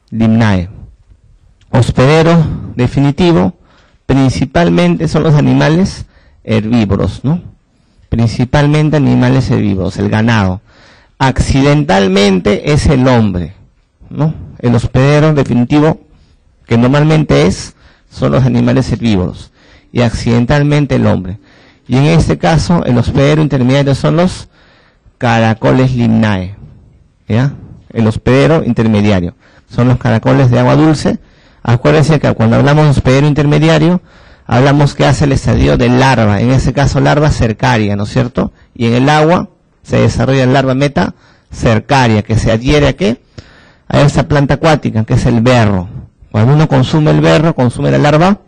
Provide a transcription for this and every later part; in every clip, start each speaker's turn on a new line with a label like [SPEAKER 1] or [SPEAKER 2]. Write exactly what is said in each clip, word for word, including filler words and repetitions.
[SPEAKER 1] limnae. Hospedero definitivo, principalmente son los animales herbívoros, ¿no? Principalmente animales herbívoros, el ganado. Accidentalmente es el hombre, ¿no? El hospedero definitivo, que normalmente es, son los animales herbívoros, y accidentalmente el hombre. Y en este caso, el hospedero intermediario son los caracoles limnae, ¿ya? El hospedero intermediario son los caracoles de agua dulce. Acuérdense que cuando hablamos de hospedero intermediario, hablamos que hace el estadio de larva, en ese caso larva cercaria, ¿no es cierto? Y en el agua se desarrolla el larva meta cercaria, que se adhiere a ¿qué? A esa planta acuática, que es el berro. Cuando uno consume el berro, consume la larva,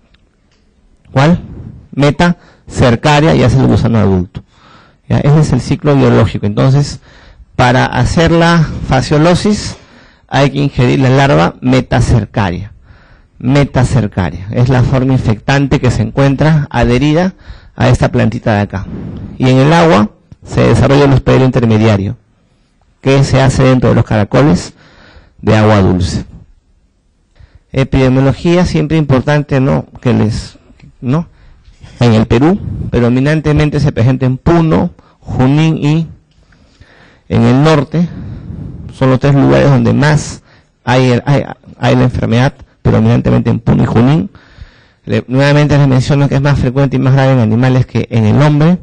[SPEAKER 1] ¿cuál? Meta cercaria, y hace el gusano adulto. ¿Ya? Ese es el ciclo biológico. Entonces, para hacer la fasciolosis, hay que ingerir la larva metacercaria. Metacercaria. Es la forma infectante que se encuentra adherida a esta plantita de acá. Y en el agua se desarrolla el hospedero intermediario, que se hace dentro de los caracoles de agua dulce. Epidemiología, siempre importante, ¿no? Que les, ¿no? En el Perú, predominantemente se presenta en Puno, Junín y en el norte. Son los tres lugares donde más hay, hay, hay la enfermedad, predominantemente en Puno y Junín. Le, nuevamente les menciono que es más frecuente y más grave en animales que en el hombre.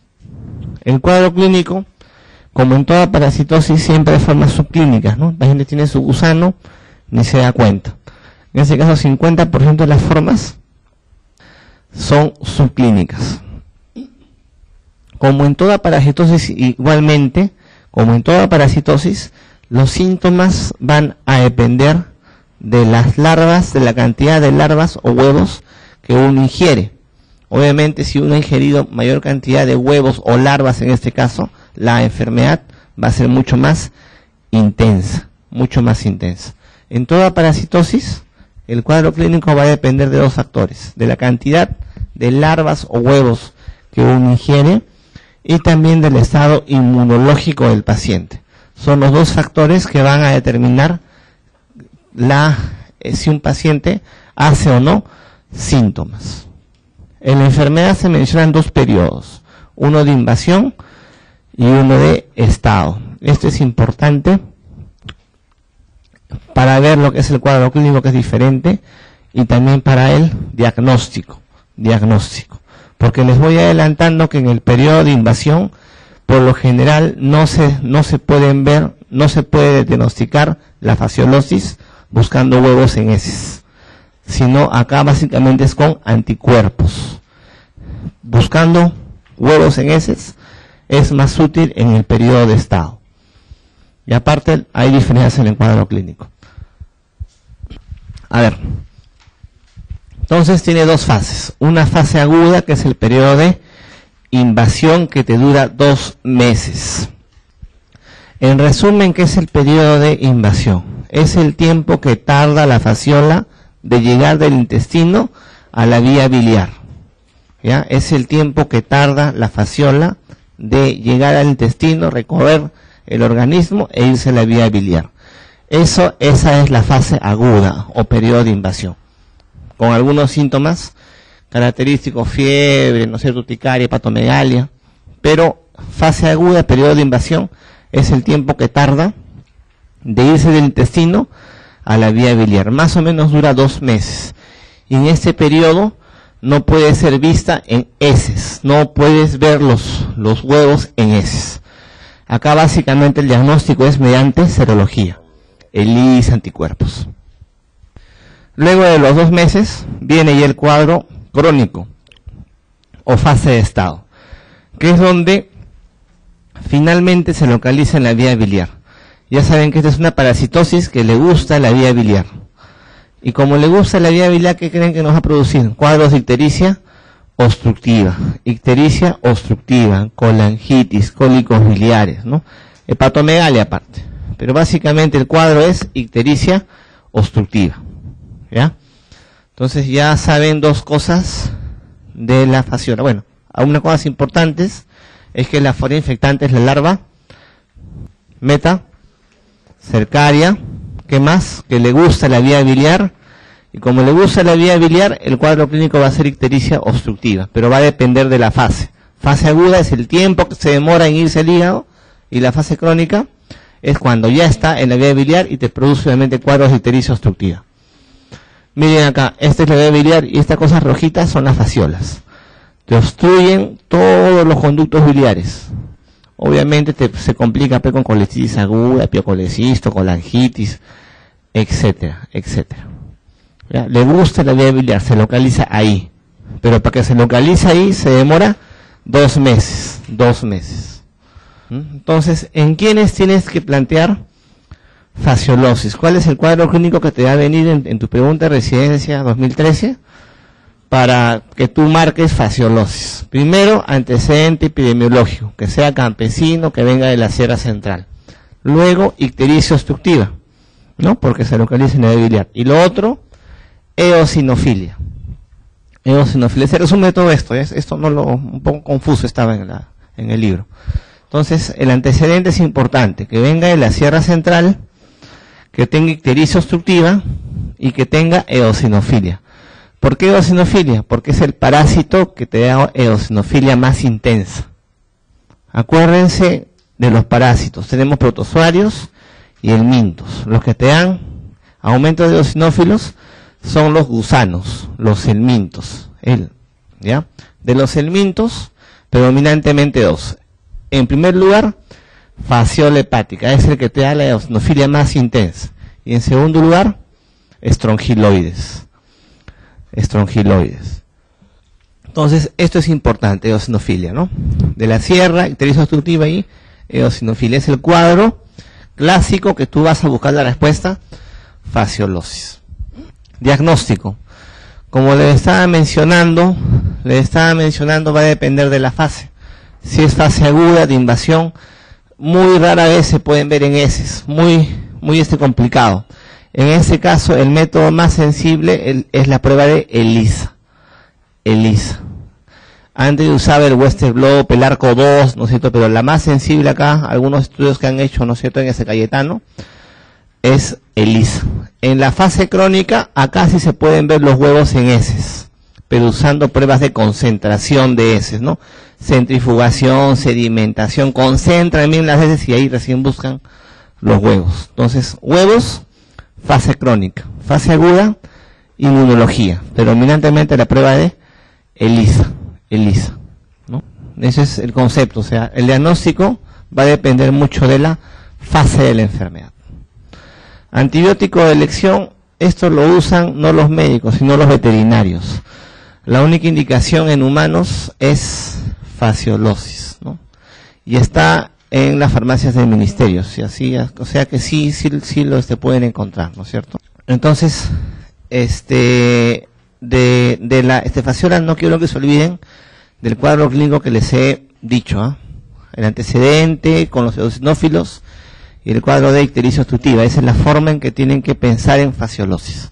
[SPEAKER 1] El cuadro clínico, como en toda parasitosis, siempre de formas subclínicas, ¿no? La gente tiene su gusano, ni se da cuenta. En ese caso, cincuenta por ciento de las formas son subclínicas. Como en toda parasitosis, igualmente, como en toda parasitosis, los síntomas van a depender de las larvas, de la cantidad de larvas o huevos que uno ingiere. Obviamente, si uno ha ingerido mayor cantidad de huevos o larvas, en este caso, la enfermedad va a ser mucho más intensa, mucho más intensa. En toda parasitosis, el cuadro clínico va a depender de dos factores: de la cantidad de larvas o huevos que uno ingiere y también del estado inmunológico del paciente. Son los dos factores que van a determinar la, eh, si un paciente hace o no síntomas. En la enfermedad se mencionan dos periodos, uno de invasión y uno de estado. Esto es importante para ver lo que es el cuadro clínico, que es diferente, y también para el diagnóstico, diagnóstico. Porque les voy adelantando que en el periodo de invasión, por lo general, no se, no se pueden ver, no se puede diagnosticar la fasciolosis buscando huevos en heces, sino acá básicamente es con anticuerpos. Buscando huevos en heces es más útil en el periodo de estado. Y aparte hay diferencias en el cuadro clínico. A ver, entonces tiene dos fases. Una fase aguda, que es el periodo de invasión, que te dura dos meses. En resumen, ¿qué es el periodo de invasión? Es el tiempo que tarda la fasciola de llegar del intestino a la vía biliar. ¿Ya? Es el tiempo que tarda la fasciola de llegar al intestino, recorrer el organismo e irse a la vía biliar. Eso, esa es la fase aguda o periodo de invasión, con algunos síntomas característicos: fiebre, no sé, urticaria, hepatomegalia. Pero fase aguda, periodo de invasión, es el tiempo que tarda de irse del intestino a la vía biliar. Más o menos dura dos meses. Y en este periodo no puede ser vista en heces, no puedes ver los, los huevos en heces. Acá básicamente el diagnóstico es mediante serología, ELIS, anticuerpos. Luego de los dos meses viene ya el cuadro crónico o fase de estado, que es donde finalmente se localiza en la vía biliar. Ya saben que esta es una parasitosis que le gusta la vía biliar. Y como le gusta la vía biliar, ¿qué creen que nos va a producir? Cuadros de ictericia obstructiva, ictericia obstructiva, colangitis, cólicos biliares, ¿no? Hepatomegalia aparte. Pero básicamente el cuadro es ictericia obstructiva, ¿ya? Entonces ya saben dos cosas de la fasciola. Bueno, algunas cosas importantes es que la forma infectante es la larva meta cercaria, ¿Qué más? Que le gusta la vía biliar, y como le gusta la vía biliar, el cuadro clínico va a ser ictericia obstructiva, pero va a depender de la fase. Fase aguda es el tiempo que se demora en irse al hígado, y la fase crónica es cuando ya está en la vía biliar y te produce obviamente cuadros de ictericia obstructiva. Miren acá, esta es la vía biliar y estas cosas rojitas son las fasciolas. Te obstruyen todos los conductos biliares. Obviamente te, se complica pues, con colestitis aguda, epiocolecisto, colangitis, etcétera, etcétera. ¿Ya? Le gusta la vía biliar, se localiza ahí. Pero para que se localice ahí se demora dos meses, dos meses. ¿Mm? Entonces, ¿en quiénes tienes que plantear fasciolosis? ¿Cuál es el cuadro clínico que te va a venir en, en tu pregunta de residencia dos mil trece? Para que tú marques fasciolosis. Primero, antecedente epidemiológico, que sea campesino, que venga de la Sierra Central. Luego, ictericia obstructiva, ¿no? Porque se localiza en la vía biliar. Y lo otro, eosinofilia. Eosinofilia. Se resume todo esto, ¿eh? Esto no lo, un poco confuso estaba en la, en el libro. Entonces, el antecedente es importante, que venga de la Sierra Central, que tenga ictericia obstructiva y que tenga eosinofilia. ¿Por qué eosinofilia? Porque es el parásito que te da eosinofilia más intensa. Acuérdense de los parásitos. Tenemos protozoarios y helmintos. Los que te dan aumento de eosinófilos son los gusanos, los helmintos. El, ¿ya? De los helmintos, predominantemente dos. En primer lugar, fasciola hepática, es el que te da la eosinofilia más intensa. Y en segundo lugar, estrongiloides. Estrongiloides. Entonces, esto es importante, eosinofilia, ¿no? De la sierra, ictericia obstructiva y eosinofilia. Es el cuadro clásico que tú vas a buscar la respuesta, fasciolosis. Diagnóstico. Como les estaba mencionando, les estaba mencionando, va a depender de la fase. Si es fase aguda de invasión, muy rara vez se pueden ver en heces, muy, muy este complicado. En este caso, el método más sensible el, es la prueba de ELISA. ELISA. Antes usaba el Western Blot, el Arco dos, ¿no es cierto? Pero la más sensible acá, algunos estudios que han hecho, ¿no es cierto?, en ese Cayetano, es ELISA. En la fase crónica, acá sí se pueden ver los huevos en heces, pero usando pruebas de concentración de heces, ¿no? Centrifugación, sedimentación, concentran bien las heces y ahí recién buscan los huevos. Entonces, huevos, fase crónica. Fase aguda, inmunología. Predominantemente la prueba de ELISA. ELISA, ¿no? Ese es el concepto. O sea, el diagnóstico va a depender mucho de la fase de la enfermedad. Antibiótico de elección, esto lo usan no los médicos, sino los veterinarios. La única indicación en humanos es fasciolosis, ¿no? Y está en las farmacias del ministerio, si así, o sea que sí, sí, sí lo este, pueden encontrar, ¿no es cierto? Entonces, este, de, de la este fasciola no quiero que se olviden del cuadro clínico que les he dicho, ¿eh? El antecedente con los eosinófilos y el cuadro de ictericia obstructiva. Esa es la forma en que tienen que pensar en fasciolosis.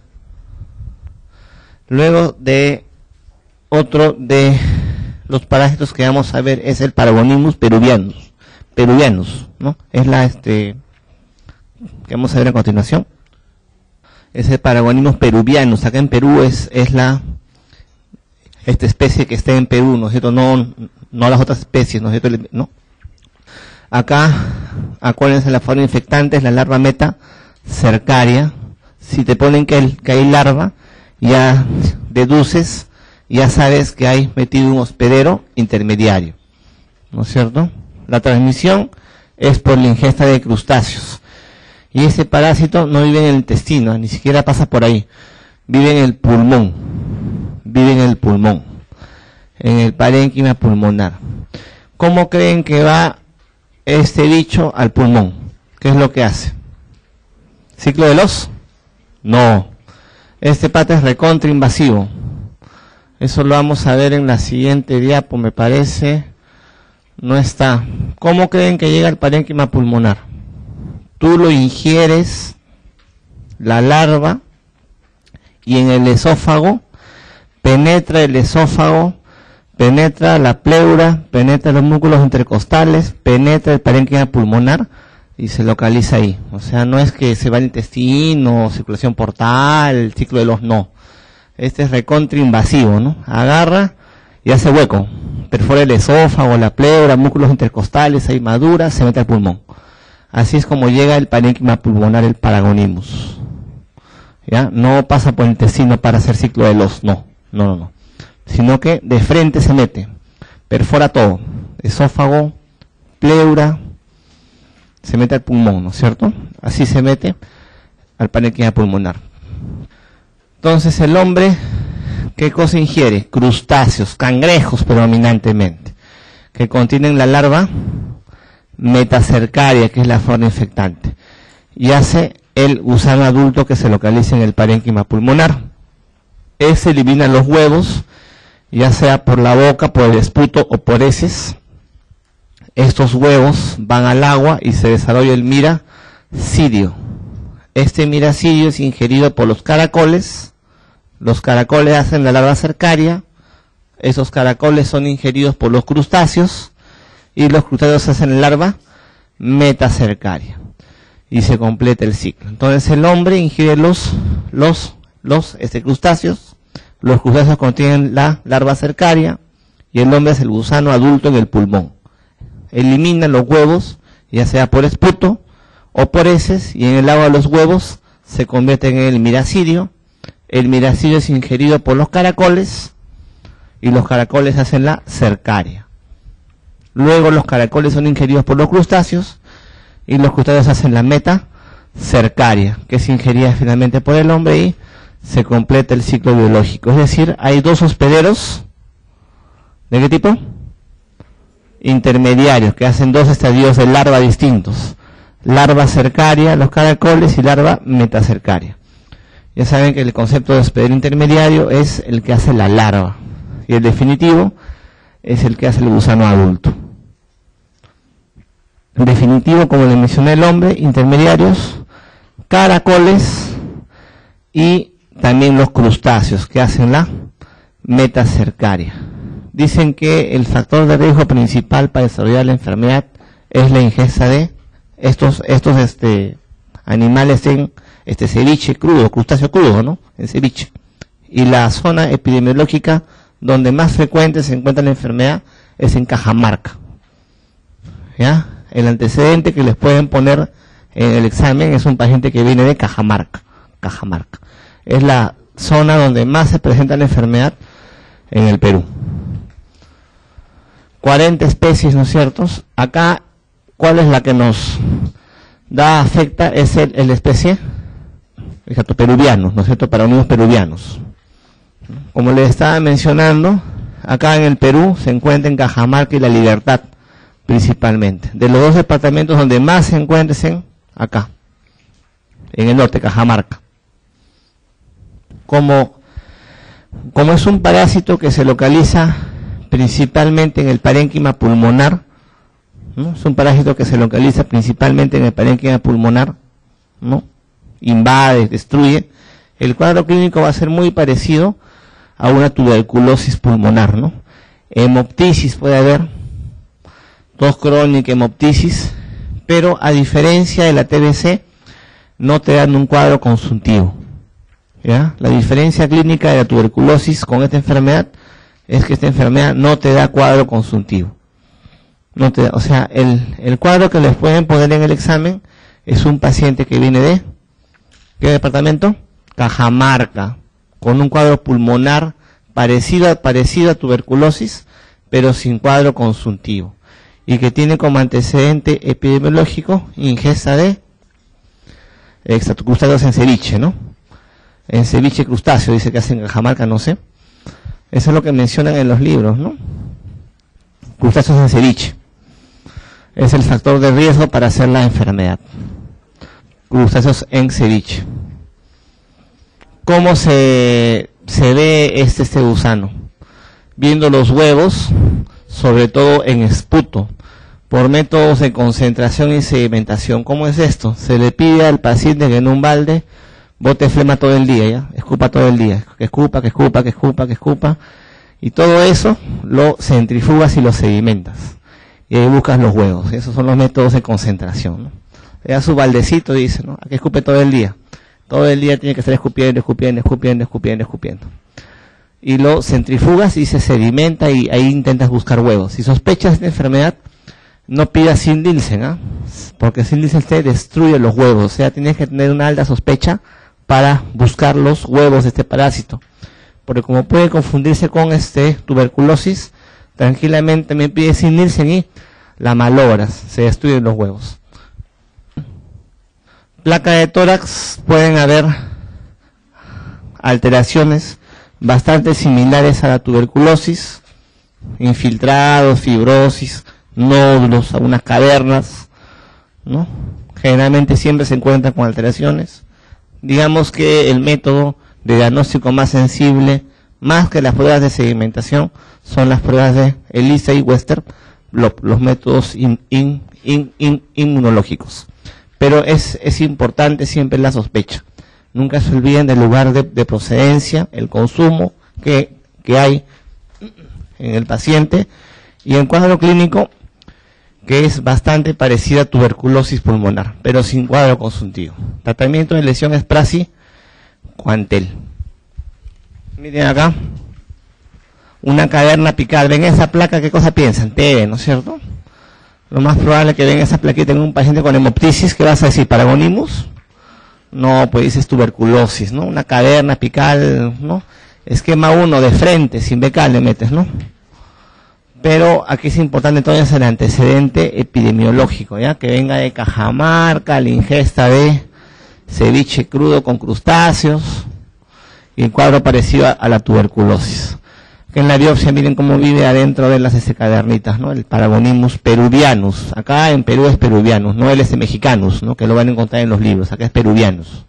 [SPEAKER 1] Luego de otro de los parásitos que vamos a ver es el Paragonimus peruvianus, peruvianus, ¿no? Es la este que vamos a ver a continuación. Es el Paragonimus peruvianus. Acá en Perú es es la esta especie que está en Perú, ¿no es cierto? No no las otras especies, ¿no es cierto? ¿No? Acá, acuérdense, la forma infectante es la larva meta cercaria. Si te ponen que hay, que hay larva, ya deduces, ya sabes que hay metido un hospedero intermediario, ¿no es cierto? La transmisión es por la ingesta de crustáceos. Y ese parásito no vive en el intestino, ni siquiera pasa por ahí. Vive en el pulmón. Vive en el pulmón. En el parénquima pulmonar. ¿Cómo creen que va este bicho al pulmón? ¿Qué es lo que hace? ¿Ciclo de los? No. Este pata es recontrainvasivo. Eso lo vamos a ver en la siguiente diapo, me parece. No está. ¿Cómo creen que llega al parénquima pulmonar? Tú lo ingieres, la larva, y en el esófago, penetra el esófago, penetra la pleura, penetra los músculos intercostales, penetra el parénquima pulmonar, y se localiza ahí. O sea, no es que se va al intestino, circulación portal, ciclo de los no. Este es recontrainvasivo, ¿no? Agarra y hace hueco. Perfora el esófago, la pleura, músculos intercostales, ahí madura, se mete al pulmón. Así es como llega el parénquima pulmonar, el paragonimus. ¿Ya? No pasa por el intestino para hacer ciclo de los no. No, no, no. Sino que de frente se mete. Perfora todo. Esófago, pleura, se mete al pulmón, ¿no es cierto? Así se mete al parénquima pulmonar. Entonces el hombre, ¿qué cosa ingiere? Crustáceos, cangrejos predominantemente, que contienen la larva metacercaria, que es la flora infectante, y hace el gusano adulto que se localiza en el parénquima pulmonar. Ese elimina los huevos, ya sea por la boca, por el esputo o por heces. Estos huevos van al agua y se desarrolla el miracidio. Este miracidio es ingerido por los caracoles. Los caracoles hacen la larva cercaria. Esos caracoles son ingeridos por los crustáceos. Y los crustáceos hacen la larva metacercaria. Y se completa el ciclo. Entonces el hombre ingiere los, los, los este, crustáceos. Los crustáceos contienen la larva cercaria. Y el hombre es el gusano adulto en el pulmón. Elimina los huevos, ya sea por esputo o por heces, y en el agua de los huevos se convierte en el miracidio. El miracidio es ingerido por los caracoles, y los caracoles hacen la cercaria. Luego los caracoles son ingeridos por los crustáceos, y los crustáceos hacen la metacercaria, que es ingerida finalmente por el hombre, y se completa el ciclo biológico. Es decir, hay dos hospederos. ¿De qué tipo? Intermediarios, que hacen dos estadios de larva distintos. Larva cercaria, los caracoles, y larva metacercaria. Ya saben que el concepto de hospedero intermediario es el que hace la larva, y el definitivo es el que hace el gusano adulto. En definitivo, como le mencioné el hombre, intermediarios, caracoles y también los crustáceos que hacen la metacercaria. Dicen que el factor de riesgo principal para desarrollar la enfermedad es la ingesta de estos estos este animales en este ceviche crudo, crustáceo crudo, ¿no? En ceviche. Y la zona epidemiológica donde más frecuente se encuentra la enfermedad es en Cajamarca. ¿Ya? El antecedente que les pueden poner en el examen es un paciente que viene de Cajamarca. Cajamarca. Es la zona donde más se presenta la enfermedad en el Perú. cuarenta especies, ¿no es cierto? Acá, ¿cuál es la que nos da, afecta? Es el, el especie, fíjate, peruvianos, ¿no es cierto? Paragonimus peruvianos. Como les estaba mencionando, acá en el Perú se encuentra en Cajamarca y La Libertad, principalmente. De los dos departamentos donde más se encuentra es en acá, en el norte, Cajamarca. Como, como es un parásito que se localiza principalmente en el parénquima pulmonar, ¿no? Es un parásito que se localiza principalmente en el parénquima pulmonar, ¿no? Invade, destruye. El cuadro clínico va a ser muy parecido a una tuberculosis pulmonar, ¿no? Hemoptisis puede haber, tos crónica, hemoptisis, pero a diferencia de la T B C, no te dan un cuadro consuntivo, ¿ya? La diferencia clínica de la tuberculosis con esta enfermedad es que esta enfermedad no te da cuadro consuntivo. No te da, o sea, el, el cuadro que les pueden poner en el examen es un paciente que viene de, ¿qué departamento? Cajamarca, con un cuadro pulmonar parecido a, parecido a tuberculosis, pero sin cuadro consuntivo, y que tiene como antecedente epidemiológico ingesta de exacto, crustáceos en ceviche, ¿no? En ceviche crustáceo, dice que hacen en Cajamarca, no sé. Eso es lo que mencionan en los libros, ¿no? Crustáceos en ceviche. Es el factor de riesgo para hacer la enfermedad. Crustáceos en ceviche. ¿Cómo se, se ve este, este gusano? Viendo los huevos, sobre todo en esputo, por métodos de concentración y sedimentación. ¿Cómo es esto? Se le pide al paciente que en un balde bote flema todo el día, ¿ya? Escupa todo el día, que escupa, que escupa, que escupa, que escupa, y todo eso lo centrifugas y lo sedimentas, y ahí buscas los huevos. Esos son los métodos de concentración, ¿no? le da su baldecito, dice, ¿no? Aquí escupe todo el día. Todo el día tiene que estar escupiendo, escupiendo, escupiendo, escupiendo, escupiendo. Y lo centrifugas y se sedimenta y ahí intentas buscar huevos. Si sospechas de enfermedad, no pidas Sindilsen, ¿ah? Porque Sindilsen te destruye los huevos. O sea, tienes que tener una alta sospecha para buscar los huevos de este parásito. Porque como puede confundirse con este tuberculosis, tranquilamente también pides Sindilsen y la malogras, se destruyen los huevos. Placa de tórax, pueden haber alteraciones bastante similares a la tuberculosis, infiltrados, fibrosis, nódulos, algunas cavernas, ¿no? Generalmente siempre se encuentran con alteraciones. Digamos que el método de diagnóstico más sensible, más que las pruebas de sedimentación, son las pruebas de ELISA y Western, lo, los métodos in, in, in, in, inmunológicos. Pero es, es importante siempre la sospecha. Nunca se olviden del lugar de, de procedencia, el consumo que, que hay en el paciente, y el cuadro clínico, que es bastante parecida a tuberculosis pulmonar, pero sin cuadro consuntivo. Tratamiento de lesión es Prasi, Quantel. Miren acá, una caverna apical. ¿Ven esa placa? ¿Qué cosa piensan? T B, ¿no es cierto? Lo más probable es que ven esa plaquita en un paciente con hemoptisis. ¿Qué vas a decir? ¿Paragonimus? No, pues dices tuberculosis, ¿no? Una caverna apical, ¿no? Esquema uno, de frente, sin becal le metes, ¿no? Pero aquí es importante entonces el antecedente epidemiológico, ¿ya? Que venga de Cajamarca, la ingesta de ceviche crudo con crustáceos, y el cuadro parecido a, a la tuberculosis. Que en la biopsia miren cómo vive adentro de las este, cavernitas, ¿no? El Paragonimus peruvianus. Acá en Perú es peruvianus, no el este mexicanus, ¿no? Que lo van a encontrar en los libros. Acá es peruvianus.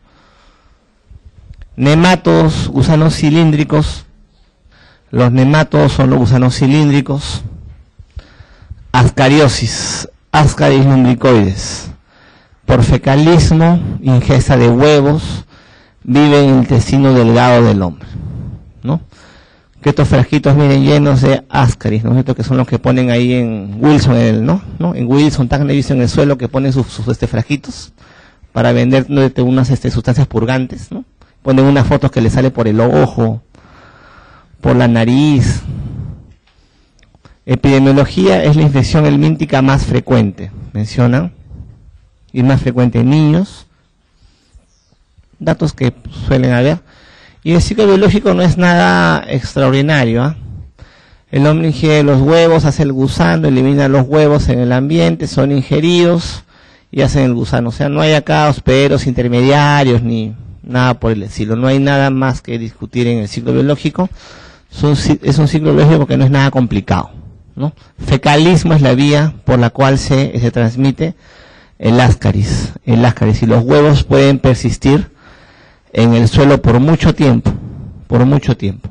[SPEAKER 1] Nematodos, gusanos cilíndricos. Los nematodos son los gusanos cilíndricos. Ascariosis, Ascaris lumbricoides. Por fecalismo, ingesta de huevos, vive en el intestino delgado del hombre, ¿no? Que estos frasquitos miren llenos de Ascaris, ¿no? Estos que son los que ponen ahí en Wilson, en el, ¿no? ¿no? En Wilson, Tacna, en el suelo, que ponen sus, sus este, frasquitos para vender ¿no? unas este, sustancias purgantes, ¿no? Ponen unas fotos que le sale por el ojo, por la nariz. Epidemiología es la infección helmíntica más frecuente, mencionan, y más frecuente en niños, datos que suelen haber. Y el ciclo biológico no es nada extraordinario, ¿eh? El hombre ingiere los huevos, hace el gusano, elimina los huevos en el ambiente, son ingeridos y hacen el gusano. O sea, no hay acá hospederos intermediarios ni nada por el estilo. No hay nada más que discutir en el ciclo biológico. Son, es un ciclo biológico que no es nada complicado, ¿no? Fecalismo es la vía por la cual se, se transmite el Ascaris. El Ascaris, y los huevos pueden persistir en el suelo por mucho tiempo, por mucho tiempo.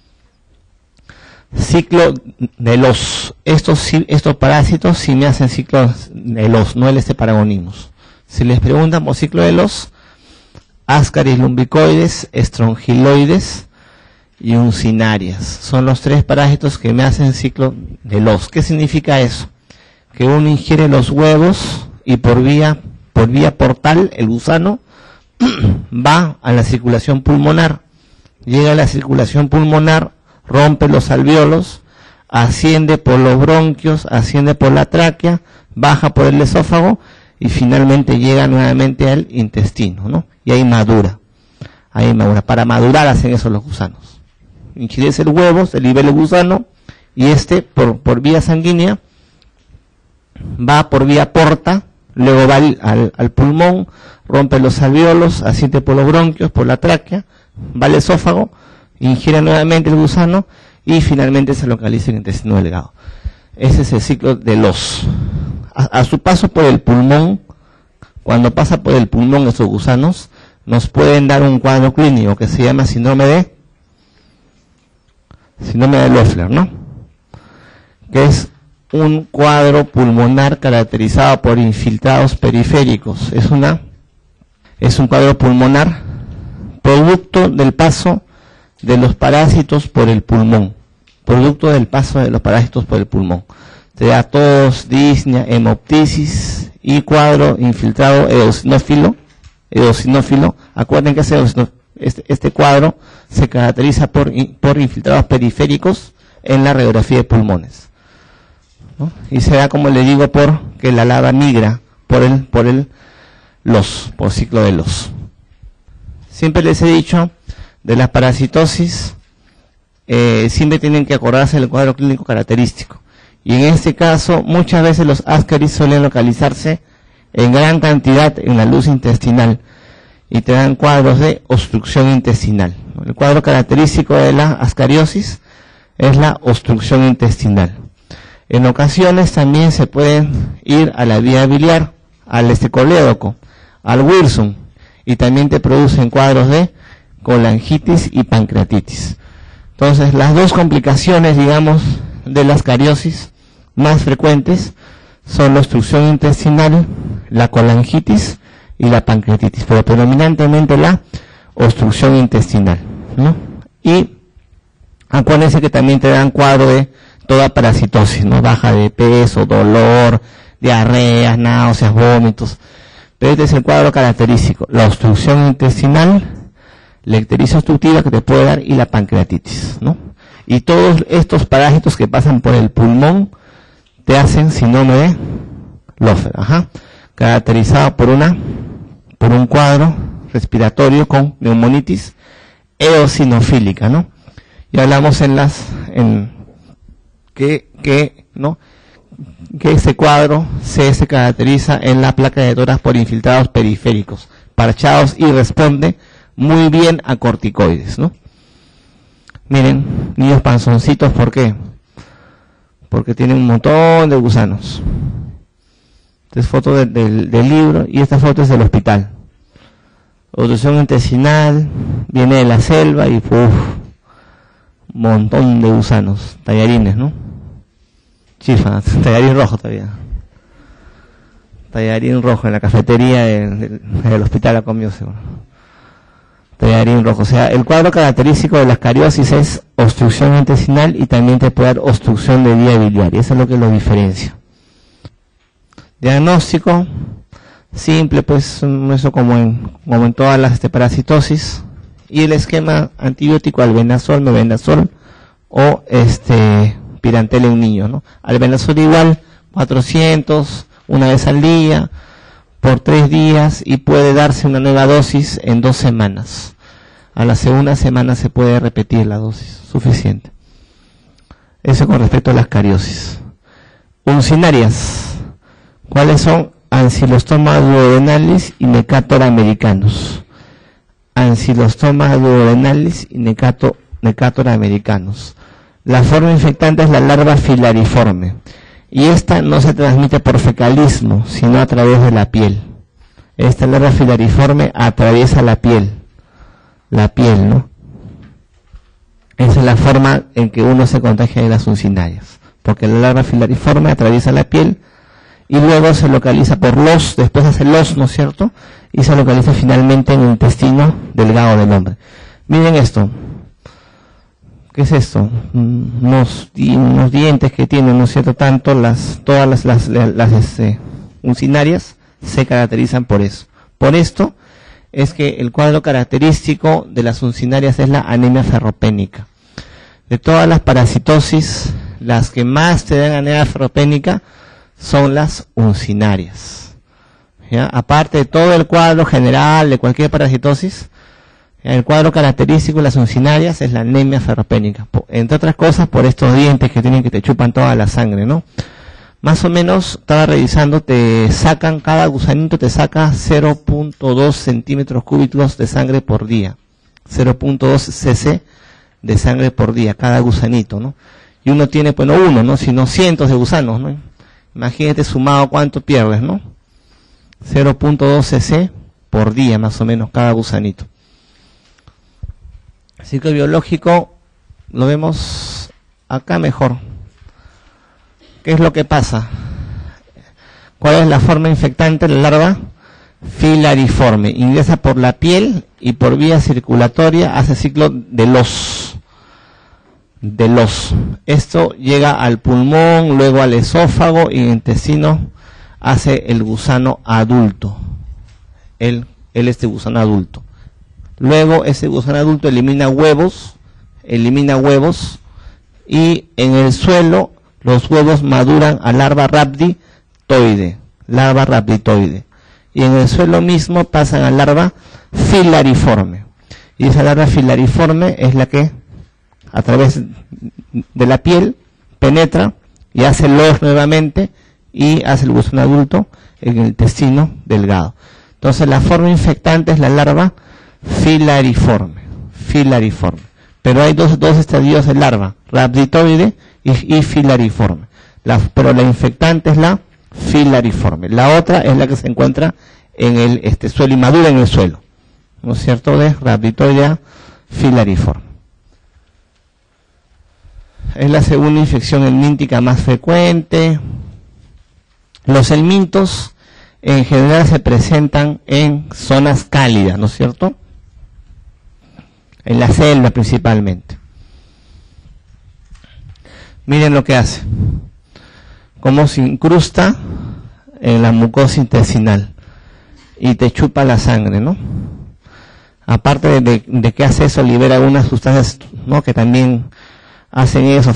[SPEAKER 1] Ciclo de los, estos, estos parásitos sí me hacen ciclo de los, no el este Paragonimus. Si les preguntan por ciclo de los, Ascaris lumbricoides, estrongiloides y uncinarias. Son los tres parásitos que me hacen ciclo de los. ¿Qué significa eso? Que uno ingiere los huevos y por vía, por vía portal, el gusano, va a la circulación pulmonar, llega a la circulación pulmonar, rompe los alvéolos, asciende por los bronquios, asciende por la tráquea, baja por el esófago y finalmente llega nuevamente al intestino, ¿no? Y ahí madura, ahí madura. Para madurar hacen eso los gusanos. Ingieres el huevo, se libera el gusano y este por, por vía sanguínea va por vía porta, luego va al, al, al pulmón, rompe los alvéolos, asciende por los bronquios, por la tráquea, va al esófago, ingiere nuevamente el gusano y finalmente se localiza en el intestino delgado. Ese es el ciclo de los. A, a su paso por el pulmón, cuando pasa por el pulmón estos gusanos, nos pueden dar un cuadro clínico que se llama síndrome de síndrome de Loeffler, ¿no? Que es un cuadro pulmonar caracterizado por infiltrados periféricos. Es una es un cuadro pulmonar producto del paso de los parásitos por el pulmón, producto del paso de los parásitos por el pulmón. Te da tos, disnea, hemoptisis y cuadro infiltrado eosinófilo, eosinófilo. Acuerden que ese eosino, este, este cuadro se caracteriza por, por infiltrados periféricos en la radiografía de pulmones, ¿no? Y se da, como le digo, por que la lava migra por el, por el los, por ciclo de los. Siempre les he dicho, de la parasitosis, eh, siempre tienen que acordarse del cuadro clínico característico. Y en este caso, muchas veces los ascaris suelen localizarse en gran cantidad en la luz intestinal y te dan cuadros de obstrucción intestinal. El cuadro característico de la ascariosis es la obstrucción intestinal. En ocasiones también se pueden ir a la vía biliar, al estecolédoco, al Wilson, y también te producen cuadros de colangitis y pancreatitis. Entonces, las dos complicaciones, digamos, de la ascariosis más frecuentes son la obstrucción intestinal, la colangitis y la pancreatitis, pero predominantemente la obstrucción intestinal, ¿no? Y acuérdense que también te dan cuadro de toda parasitosis, ¿no? Baja de peso, dolor, diarreas, náuseas, vómitos. Pero este es el cuadro característico: la obstrucción intestinal, la ictericia obstructiva que te puede dar y la pancreatitis, ¿no? Y todos estos parásitos que pasan por el pulmón te hacen síndrome de Loeffler, ajá, caracterizado por una por un cuadro respiratorio con neumonitis eosinofílica, ¿no? Y hablamos en las en que que no que ese cuadro se, se caracteriza en la placa de tórax por infiltrados periféricos, parchados, y responde muy bien a corticoides, ¿no? Miren, niños panzoncitos, ¿por qué? Porque tienen un montón de gusanos. Esta es foto de, de, del libro y esta foto es del hospital. Obstrucción intestinal, viene de la selva y uf, un montón de gusanos, tallarines, ¿no? Chifa, tallarín rojo todavía. Tallarín rojo en la cafetería de, de, del hospital, la comió seguro. Tallarín rojo. O sea, el cuadro característico de la ascariosis es obstrucción intestinal y también te puede dar obstrucción de vía biliar. Y eso es lo que lo diferencia. Diagnóstico simple, pues eso como en, como en todas las este, parasitosis. Y el esquema antibiótico: albendazol, mebendazol o este pirantel en un niño, ¿no? Albendazol igual, cuatrocientos, una vez al día, por tres días, y puede darse una nueva dosis en dos semanas. A la segunda semana se puede repetir la dosis, suficiente. Eso con respecto a las ascariosis. Uncinarias. ¿Cuáles son? Ancylostoma duodenalis y Necator americanus. Ancylostoma duodenalis y Necator, Necator americanus. La forma infectante es la larva filariforme. Y esta no se transmite por fecalismo, sino a través de la piel. Esta larva filariforme atraviesa la piel. La piel, ¿no? Esa es la forma en que uno se contagia de las uncinarias. Porque la larva filariforme atraviesa la piel y luego se localiza por los, después hace los, ¿no es cierto? Y se localiza finalmente en el intestino delgado del hombre. Miren esto. ¿Qué es esto? Unos, unos dientes que tienen, ¿no es cierto? Tanto las, todas las, las, las, las este, uncinarias se caracterizan por eso. Por esto es que el cuadro característico de las uncinarias es la anemia ferropénica. De todas las parasitosis, las que más te dan anemia ferropénica son las uncinarias, ¿ya? Aparte de todo el cuadro general de cualquier parasitosis, el cuadro característico de las uncinarias es la anemia ferropénica, entre otras cosas por estos dientes que tienen, que te chupan toda la sangre, ¿no? Más o menos, estaba revisando, te sacan, cada gusanito te saca cero punto dos centímetros cúbicos de sangre por día, cero punto dos cc de sangre por día, cada gusanito, ¿no? Y uno tiene, pues no uno, ¿no? Sino cientos de gusanos, ¿no? Imagínate sumado cuánto pierdes, ¿no? cero punto dos cc por día, más o menos, cada gusanito. Ciclo biológico lo vemos acá mejor. ¿Qué es lo que pasa? ¿Cuál es la forma infectante de la larva? Filariforme. Ingresa por la piel y por vía circulatoria hace ciclo de los. De los. Esto llega al pulmón, luego al esófago y intestino hace el gusano adulto. Él, él este gusano adulto. Luego ese gusano adulto elimina huevos, elimina huevos, y en el suelo los huevos maduran a larva rhabditoide, larva rhabditoide. Y en el suelo mismo pasan a larva filariforme. Y esa larva filariforme es la que a través de la piel penetra y hace los nuevamente y hace el gusano adulto en el intestino delgado. Entonces la forma infectante es la larva filariforme, filariforme. Pero hay dos, dos estadios de larva, rhabditoide y, y filariforme. La, pero la infectante es la filariforme. La otra es la que se encuentra en el este suelo y madura en el suelo, ¿no es cierto? De rhabditoide a filariforme. Es la segunda infección helmíntica más frecuente. Los helmintos en general se presentan en zonas cálidas, ¿no es cierto? En la selva principalmente. Miren lo que hace. Cómo se incrusta en la mucosa intestinal y te chupa la sangre, ¿no? Aparte de, de, de que hace eso, libera algunas sustancias, ¿no?, que también hacen eso,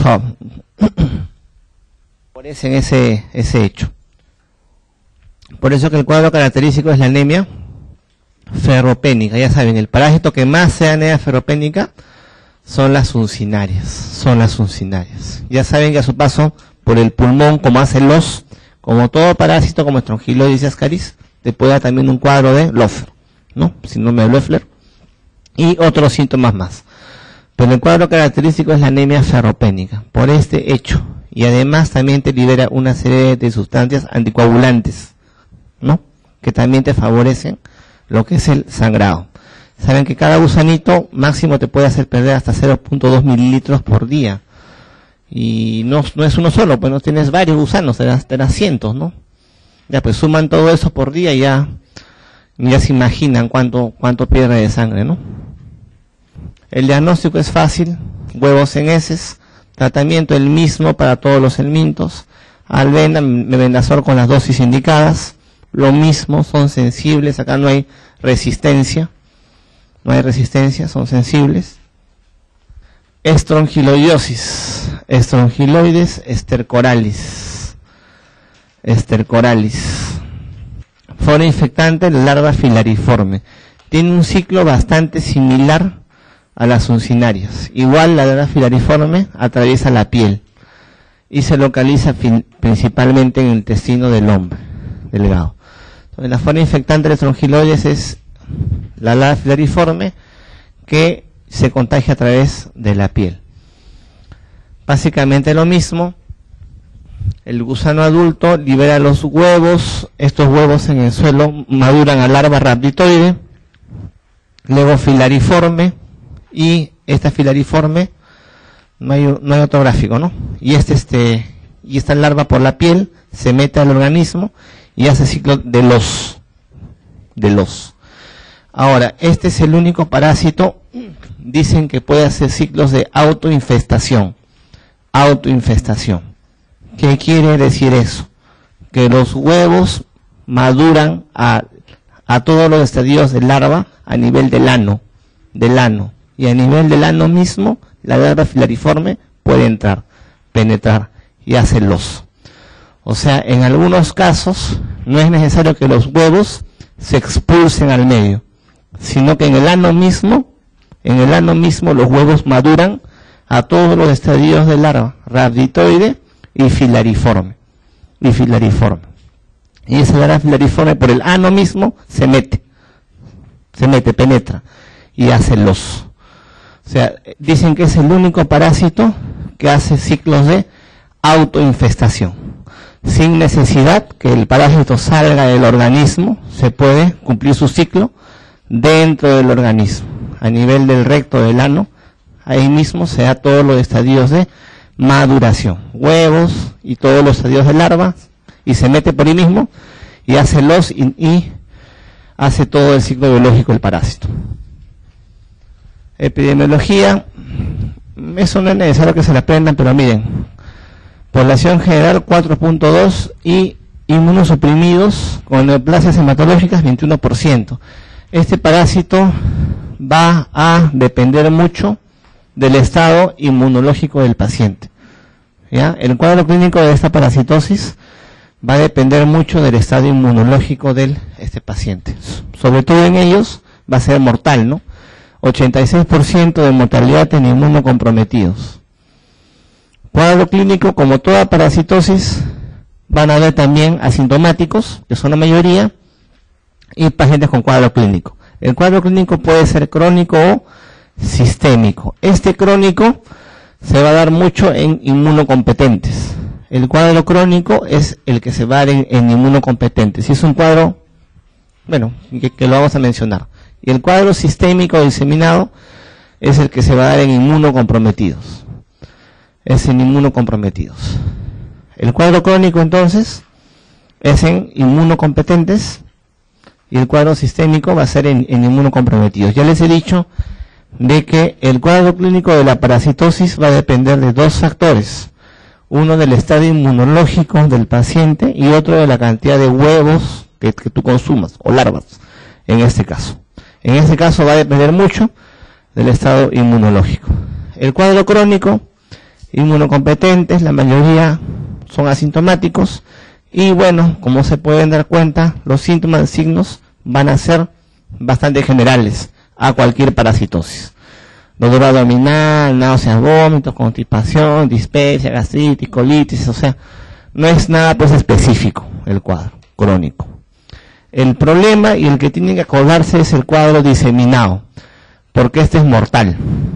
[SPEAKER 1] favorecen ese, ese hecho. Por eso que el cuadro característico es la anemia ferropénica. Ya saben, el parásito que más se da anemia ferropénica son las uncinarias, son las uncinarias. Ya saben que a su paso por el pulmón, como hacen los, como todo parásito, como Strongyloides y Ascaris, te puede dar también un cuadro de Loeffler, ¿no? Síndrome de Loeffler y otros síntomas más. Pero el cuadro característico es la anemia ferropénica, por este hecho. Y además también te libera una serie de sustancias anticoagulantes, ¿no?, que también te favorecen lo que es el sangrado. Saben que cada gusanito máximo te puede hacer perder hasta cero punto dos mililitros por día. Y no, no es uno solo, pues no tienes varios gusanos, te das cientos, ¿no? Ya pues suman todo eso por día y ya, ya se imaginan cuánto, cuánto pierde de sangre, ¿no? El diagnóstico es fácil, huevos en heces, tratamiento el mismo para todos los helmintos, albenda, mebendazol con las dosis indicadas, lo mismo, son sensibles, acá no hay resistencia, no hay resistencia, son sensibles. Estrongiloidosis, Strongyloides stercoralis, stercoralis. Forma infectante, la larva filariforme. Tiene un ciclo bastante similar a las uncinarias. Igual la larva filariforme atraviesa la piel y se localiza principalmente en el intestino del hombre delgado. Entonces, la forma infectante de Strongyloides es la larva filariforme que se contagia a través de la piel. Básicamente lo mismo. El gusano adulto libera los huevos, estos huevos en el suelo maduran a larva rhabditoide, luego filariforme, y esta filariforme, no hay, no hay otro gráfico, ¿no? Y este, este, y esta larva por la piel se mete al organismo y hace ciclo de los, de los. Ahora, este es el único parásito, dicen que puede hacer ciclos de autoinfestación, autoinfestación. ¿Qué quiere decir eso? Que los huevos maduran a, a todos los estadios de larva a nivel del ano, del ano. Y a nivel del ano mismo, la larva filariforme puede entrar, penetrar y hacerlos. O sea, en algunos casos no es necesario que los huevos se expulsen al medio, sino que en el ano mismo, en el ano mismo los huevos maduran a todos los estadios de larva, rhabditoide y filariforme, y filariforme. Y esa larva filariforme por el ano mismo se mete, se mete, penetra y hace los. O sea, dicen que es el único parásito que hace ciclos de autoinfestación. Sin necesidad que el parásito salga del organismo, se puede cumplir su ciclo dentro del organismo. A nivel del recto del ano, ahí mismo se da todos los estadios de maduración. Huevos y todos los estadios de larva, y se mete por ahí mismo y hace los y, y hace todo el ciclo biológico del parásito. Epidemiología, eso no es necesario que se la aprendan, pero miren, población general cuatro punto dos y inmunosuprimidos con neoplasias hematológicas veintiuno por ciento. Este parásito va a depender mucho del estado inmunológico del paciente. ¿Ya? El cuadro clínico de esta parasitosis va a depender mucho del estado inmunológico de este paciente. Sobre todo en ellos va a ser mortal, ¿no? ochenta y seis por ciento de mortalidad en inmunocomprometidos. Cuadro clínico, como toda parasitosis, van a haber también asintomáticos, que son la mayoría, y pacientes con cuadro clínico. El cuadro clínico puede ser crónico o sistémico. Este crónico se va a dar mucho en inmunocompetentes. El cuadro crónico es el que se va a dar en, en inmunocompetentes. Si es un cuadro, bueno, que, que lo vamos a mencionar. Y el cuadro sistémico diseminado es el que se va a dar en inmunocomprometidos. Es en inmunocomprometidos. El cuadro crónico, entonces, es en inmunocompetentes, y el cuadro sistémico va a ser en, en inmunocomprometidos. Ya les he dicho de que el cuadro clínico de la parasitosis va a depender de dos factores. Uno del estado inmunológico del paciente y otro de la cantidad de huevos que, que tú consumas, o larvas, en este caso. En este caso va a depender mucho del estado inmunológico. El cuadro crónico, inmunocompetentes, la mayoría son asintomáticos, y bueno, como se pueden dar cuenta, los síntomas y signos van a ser bastante generales a cualquier parasitosis. Dolor abdominal, náuseas, vómitos, constipación, dispepsia, gastritis, colitis, o sea, no es nada pues específico el cuadro crónico. El problema y el que tienen que acordarse es el cuadro diseminado, porque este es mortal.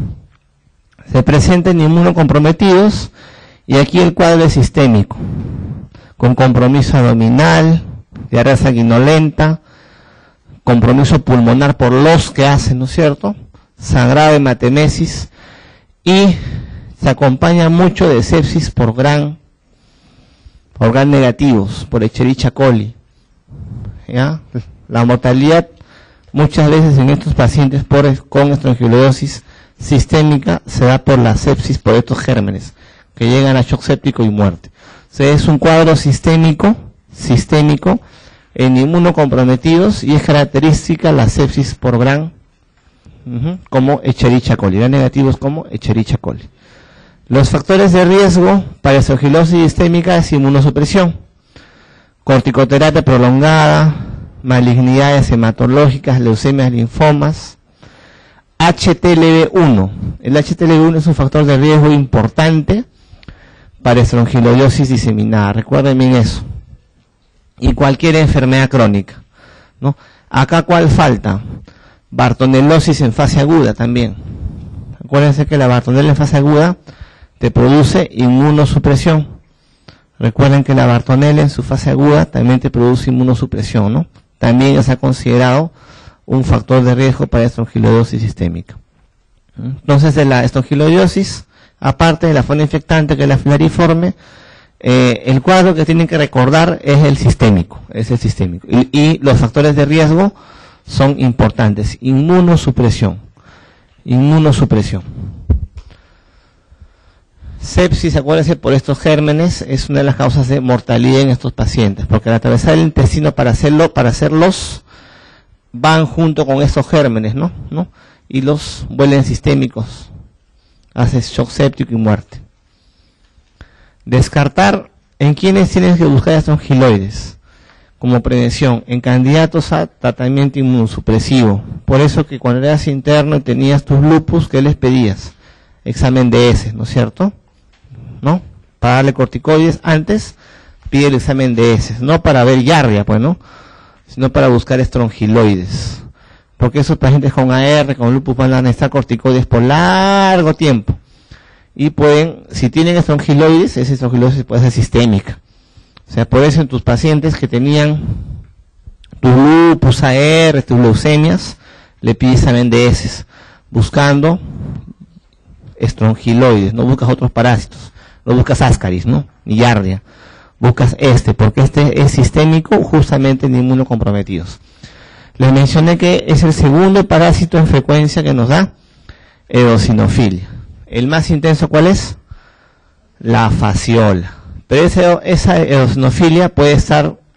[SPEAKER 1] Se presenta en inmunocomprometidos, y aquí el cuadro es sistémico, con compromiso abdominal, diarrea sanguinolenta, compromiso pulmonar por los que hacen, ¿no es cierto?, sangrado, hematemesis, y se acompaña mucho de sepsis por gran, por gran negativos, por Escherichia coli. ¿Ya? La mortalidad muchas veces en estos pacientes por, con estrongiloidosis sistémica se da por la sepsis por estos gérmenes, que llegan a shock séptico y muerte. O sea, es un cuadro sistémico, sistémico, en inmunocomprometidos, y es característica la sepsis por gran, uh-huh, como Escherichia coli, gran negativos como Escherichia coli. Los factores de riesgo para estrongilosis sistémica es inmunosupresión, corticoterapia prolongada, malignidades hematológicas, leucemias, linfomas, H T L V uno. El H T L V uno es un factor de riesgo importante para estrongiloidosis diseminada. Recuerden bien eso. Y cualquier enfermedad crónica, ¿no? Acá, ¿cuál falta? Bartonelosis en fase aguda también. Acuérdense que la bartonella en fase aguda te produce inmunosupresión. Recuerden que la bartonella en su fase aguda también te produce inmunosupresión, ¿no? También se ha considerado un factor de riesgo para estrongiloidosis sistémica. Entonces, de la estrongiloidosis, aparte de la fauna infectante que es la filariforme, eh, el cuadro que tienen que recordar es el sistémico, es el sistémico. Y, y los factores de riesgo son importantes. Inmunosupresión, inmunosupresión. Sepsis, acuérdense, por estos gérmenes, es una de las causas de mortalidad en estos pacientes, porque al atravesar el intestino para hacerlo, para hacerlos, van junto con estos gérmenes, ¿no? ¿no? Y los vuelven sistémicos, hace shock séptico y muerte. Descartar en quienes tienes que buscar estrongiloides como prevención, en candidatos a tratamiento inmunosupresivo. Por eso que cuando eras interno y tenías tus lupus, ¿qué les pedías? Examen de heces, ¿no es cierto? ¿No? Para darle corticoides antes, pide el examen de heces, no para ver yardia, pues, ¿no? Sino para buscar estrongiloides. Porque esos pacientes con A R, con lupus, van a necesitar corticoides por largo tiempo. Y pueden, si tienen estrongiloides, esa estrongiloides puede ser sistémica. O sea, por eso en tus pacientes que tenían tus lupus, A R, tus leucemias, le pides examen de heces, buscando estrongiloides, no buscas otros parásitos, no buscas ascaris, ¿no? Ni yardia, buscas este, porque este es sistémico justamente en inmunocomprometidos. Les mencioné que es el segundo parásito en frecuencia que nos da eosinofilia. El más intenso, ¿cuál es? La fasciola. Pero esa, esa eosinofilia puede estar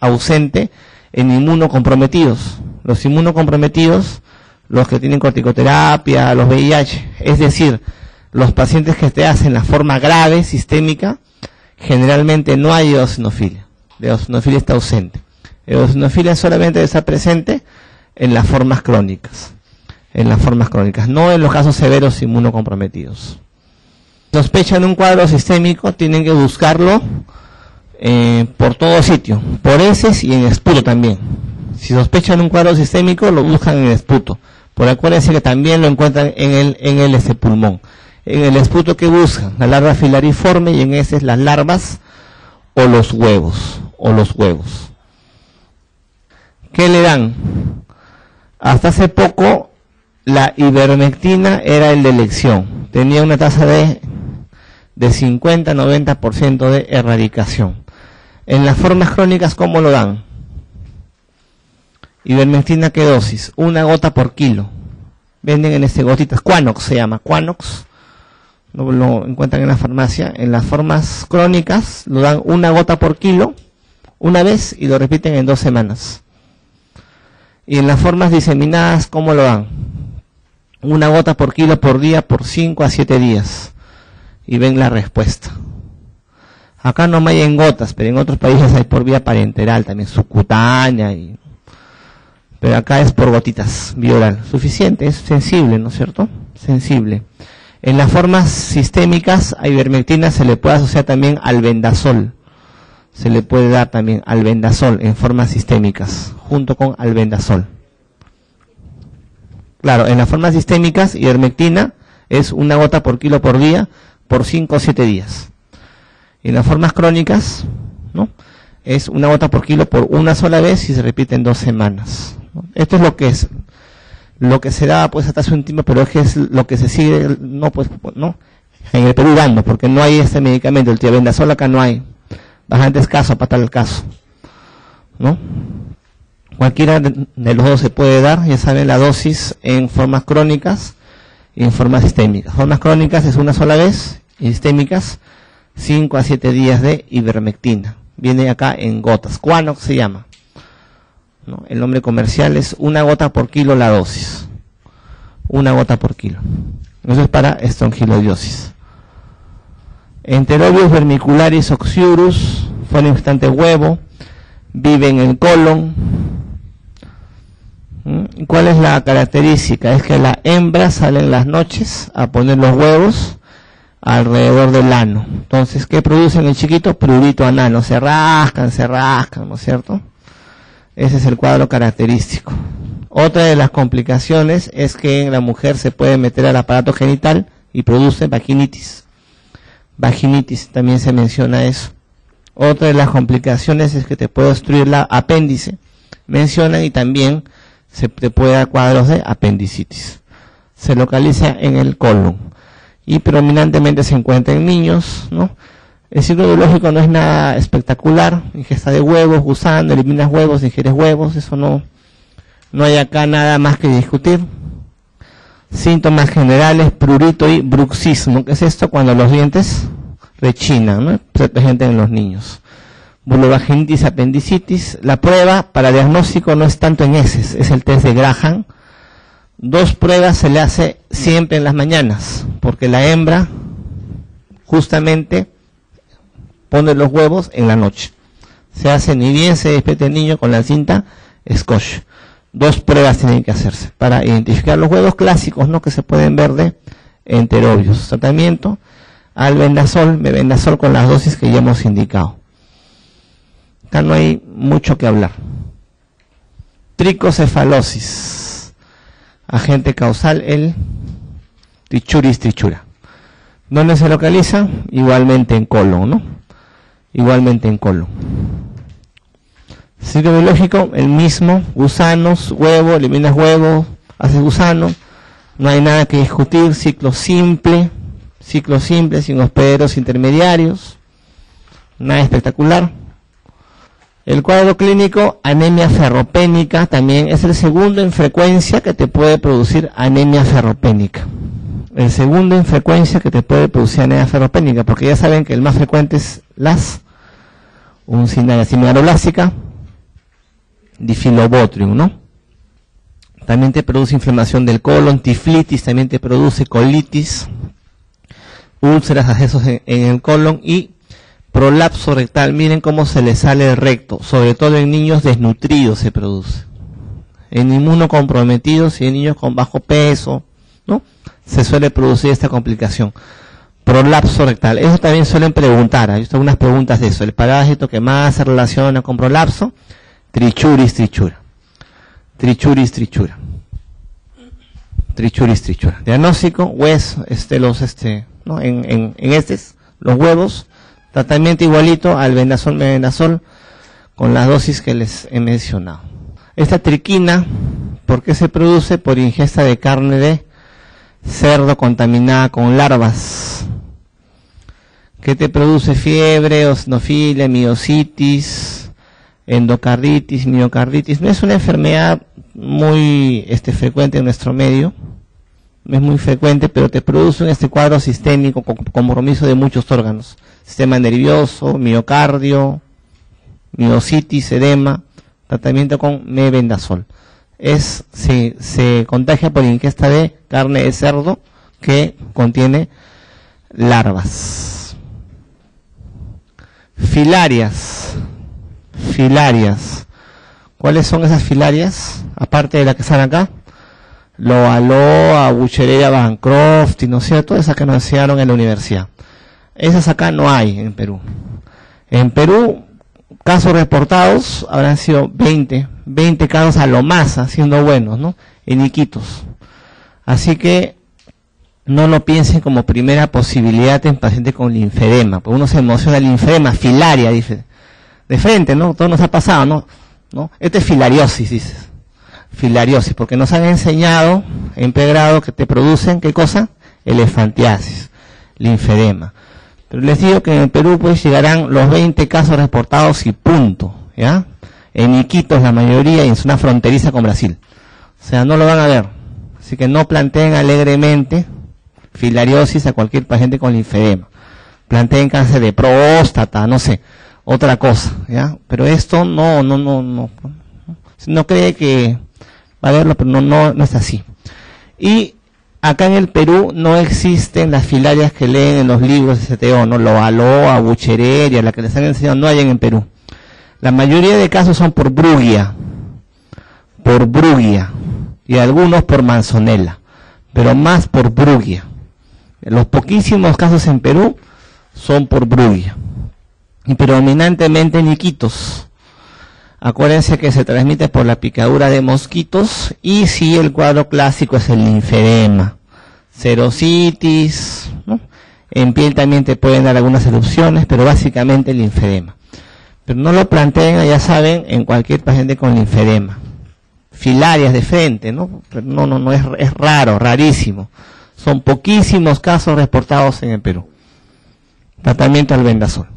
[SPEAKER 1] ausente en inmunocomprometidos. Los inmunocomprometidos, los que tienen corticoterapia, los V I H, es decir, los pacientes que te hacen la forma grave sistémica, generalmente no hay eosinofilia. La eosinofilia está ausente. La eosinofilia solamente está presente en las formas crónicas. En las formas crónicas, no en los casos severos inmunocomprometidos. Sospechan un cuadro sistémico, tienen que buscarlo eh, por todo sitio, por heces y en esputo también. Si sospechan un cuadro sistémico, lo buscan en el esputo. Por acuérdense que también lo encuentran en el, en el este pulmón. En el esputo, ¿qué buscan? La larva filariforme, y en heces las larvas o los huevos, o los huevos. ¿Qué le dan? Hasta hace poco, la ivermectina era el de elección. Tenía una tasa de, de cincuenta a noventa por ciento de erradicación. En las formas crónicas, ¿cómo lo dan? Ivermectina, ¿qué dosis? Una gota por kilo. Venden en este gotitas, Quanox se llama, Quanox. Lo, lo encuentran en la farmacia. En las formas crónicas lo dan una gota por kilo, una vez, y lo repiten en dos semanas. Y en las formas diseminadas, ¿cómo lo dan? Una gota por kilo por día por cinco a siete días. Y ven la respuesta. Acá no hay en gotas, pero en otros países hay por vía parenteral, también subcutánea y... pero acá es por gotitas, vía oral. Suficiente, es sensible, ¿no es cierto? Sensible. En las formas sistémicas, a ivermectina se le puede asociar también albendazol. Se le puede dar también albendazol en formas sistémicas, junto con albendazol. Claro, en las formas sistémicas, ivermectina es una gota por kilo por día, por cinco o siete días. En las formas crónicas, ¿no?, es una gota por kilo por una sola vez y se repite en dos semanas. Esto es lo que es, lo que se da pues hasta hace un tiempo, pero es que es lo que se sigue, no pues, no, en el Perú dando, porque no hay este medicamento, el tiabendazol acá no hay, bastante escaso para tal caso, ¿no? Cualquiera de, de los dos se puede dar, ya saben la dosis en formas crónicas y en formas sistémicas. Formas crónicas es una sola vez, y sistémicas cinco a siete días de ivermectina. Viene acá en gotas, Quanox se llama, ¿no? El nombre comercial es una gota por kilo la dosis, una gota por kilo. Eso es para estrongiloidosis. Enterobius vermicularis oxyurus, forma instante huevo, vive en el colon. ¿Mm? ¿Cuál es la característica? Es que la hembra sale en las noches a poner los huevos alrededor del ano. Entonces, ¿qué producen el chiquito? Prurito anal, se rascan, se rascan, ¿no es cierto? Ese es el cuadro característico. Otra de las complicaciones es que en la mujer se puede meter al aparato genital y produce vaginitis. Vaginitis, también se menciona eso. Otra de las complicaciones es que te puede obstruir la apéndice. Mencionan, y también se te puede dar cuadros de apendicitis. Se localiza en el colon y predominantemente se encuentra en niños, ¿no? El ciclo biológico no es nada espectacular, ingesta de huevos, gusano, eliminas huevos, ingieres huevos, eso no, no hay acá nada más que discutir. Síntomas generales, prurito y bruxismo. ¿Qué es esto? Cuando los dientes rechinan, ¿no? Se presenta en los niños. Vulvovaginitis, apendicitis. La prueba para diagnóstico no es tanto en heces, es el test de Graham. Dos pruebas se le hace siempre en las mañanas, porque la hembra justamente pone los huevos en la noche. Se hace ni bien se despierta el niño con la cinta Scotch. Dos pruebas tienen que hacerse para identificar los huevos clásicos, ¿no?, que se pueden ver de enterobius. Tratamiento, albendazol, mebendazol con las dosis que ya hemos indicado. Acá no hay mucho que hablar. Tricocefalosis. Agente causal, el Trichuris trichura. ¿Dónde se localiza? Igualmente en colon, ¿no? Igualmente en colon. Ciclo biológico, el mismo, gusanos, huevo, eliminas huevo, haces gusano, no hay nada que discutir, ciclo simple, ciclo simple, sin hospederos intermediarios, nada espectacular. El cuadro clínico, anemia ferropénica, también es el segundo en frecuencia que te puede producir anemia ferropénica. El segundo en frecuencia que te puede producir anemia ferropénica, porque ya saben que el más frecuente es las uncinaria similaroblásica, Difilobotrium, ¿no? También te produce inflamación del colon, tiflitis, también te produce colitis, úlceras, accesos en, en el colon y prolapso rectal. Miren cómo se le sale el recto, sobre todo en niños desnutridos se produce. En inmunocomprometidos y en niños con bajo peso, ¿no? Se suele producir esta complicación. Prolapso rectal. Eso también suelen preguntar. Hay algunas preguntas de eso. El parásito que más se relaciona con prolapso, Trichuris trichura. Trichuris trichura. Trichuris trichura. Diagnóstico, hueso, este, los, este, ¿no? En, en, en estos, los huevos, tratamiento igualito al vendasol, mebendazol, con las dosis que les he mencionado. Esta triquina, ¿por qué se produce? Por ingesta de carne de cerdo contaminada con larvas. ¿Qué te produce? Fiebre, eosinofilia, miositis, endocarditis, miocarditis. No es una enfermedad muy este, frecuente en nuestro medio, no es muy frecuente, pero te produce un este cuadro sistémico con compromiso de muchos órganos. Sistema nervioso, miocardio, miositis, edema, tratamiento con mebendazol. Es, se, se contagia por ingesta de carne de cerdo que contiene larvas. Filarias. Filarias. ¿Cuáles son esas filarias? Aparte de la que sale acá. Loaloa, Buchereria, Bancroft, ¿no es cierto? Esas que nos enseñaron en la universidad. Esas acá no hay en Perú. En Perú, casos reportados habrán sido veinte, veinte casos a lo más, siendo buenos, ¿no? En Iquitos. Así que no lo piensen como primera posibilidad en pacientes con linfedema, porque uno se emociona, linfedema, filaria, dice, de frente, ¿no? Todo nos ha pasado, ¿no? ¿No? Esto es filariosis, dices. Filariosis, porque nos han enseñado en pregrado que te producen, ¿qué cosa? Elefantiasis, linfedema. Pero les digo que en el Perú pues llegarán los veinte casos reportados y punto, ¿ya? En Iquitos la mayoría y en zona fronteriza con Brasil. O sea, no lo van a ver. Así que no planteen alegremente filariosis a cualquier paciente con linfedema. Planteen cáncer de próstata, no sé, otra cosa, ¿ya? Pero esto no, no, no, no. No cree que va a verlo, pero no, no, no es así. Y acá en el Perú no existen las filarias que leen en los libros de C T O, ¿no? Loaloa, Buchereria, la que les han enseñado, no hay en Perú. La mayoría de casos son por Brugia, por Brugia, y algunos por Manzonella, pero más por Brugia. Los poquísimos casos en Perú son por Brugia, y predominantemente en Iquitos. Acuérdense que se transmite por la picadura de mosquitos, y sí, el cuadro clásico es el linfedema, serositis, ¿no? En piel también te pueden dar algunas erupciones, pero básicamente el linfedema. Pero no lo planteen, ya saben, en cualquier paciente con linfedema. Filarias de frente, ¿no? Pero no, no, no, es, es raro, rarísimo. Son poquísimos casos reportados en el Perú. Tratamiento al vendasol.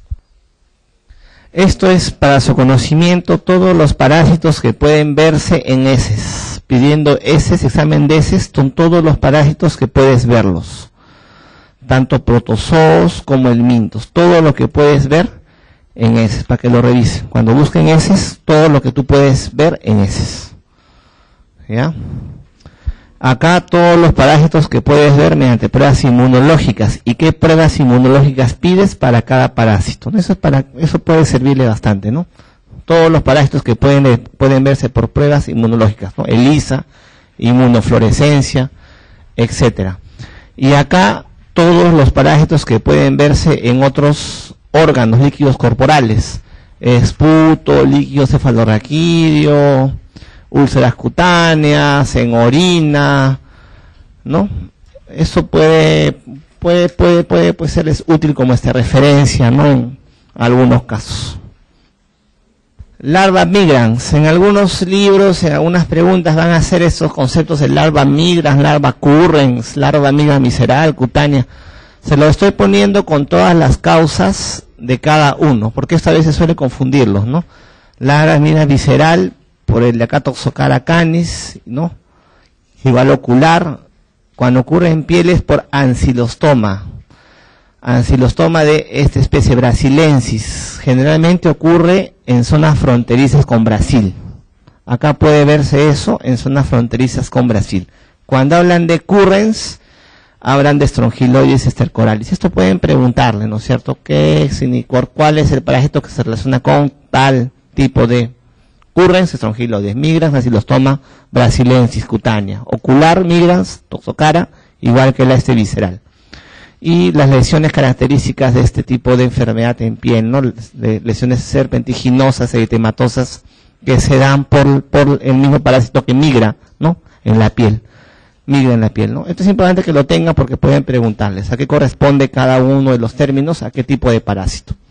[SPEAKER 1] Esto es para su conocimiento todos los parásitos que pueden verse en heces. Pidiendo heces, examen de heces, son todos los parásitos que puedes verlos. Tanto protozoos como helmintos. Todo lo que puedes ver en heces, para que lo revisen. Cuando busquen heces, todo lo que tú puedes ver en heces. ¿Ya? Acá todos los parásitos que puedes ver mediante pruebas inmunológicas. ¿Y qué pruebas inmunológicas pides para cada parásito? Eso es para, eso puede servirle bastante, ¿no? Todos los parásitos que pueden, pueden verse por pruebas inmunológicas, ¿no? ELISA, inmunofluorescencia, etcétera. Y acá todos los parásitos que pueden verse en otros órganos líquidos corporales, esputo, líquido cefalorraquídeo, úlceras cutáneas, en orina, ¿no? Eso puede, puede, puede, puede, puede serles útil como esta referencia, ¿no? En algunos casos. Larva migrans. En algunos libros, en algunas preguntas van a hacer esos conceptos de larva migrans, larva currens, larva migrans visceral, cutánea. Se lo estoy poniendo con todas las causas de cada uno, porque esta vez se suele confundirlos, ¿no? Larva migrans visceral, por el Acatoxocara canis, ¿no? Igual ocular, cuando ocurre en pieles por ancilostoma, ancilostoma de esta especie brasilensis, generalmente ocurre en zonas fronterizas con Brasil, Acá puede verse eso en zonas fronterizas con Brasil. Cuando hablan de currens, hablan de estrongiloides estercoralis. Esto pueden preguntarle, ¿no es cierto? ¿Qué significa, cuál es el parásito que se relaciona con tal tipo de currens, estrongiloides? Migrans, Bacillostoma brasilensis cutánea. Ocular, migrans, toxocara, igual que la este visceral. Y las lesiones características de este tipo de enfermedad en piel, ¿no? De lesiones serpentiginosas, eritematosas, que se dan por, por el mismo parásito que migra, ¿no? En la piel. Migra en la piel, ¿no? Esto es importante que lo tengan porque pueden preguntarles a qué corresponde cada uno de los términos, a qué tipo de parásito.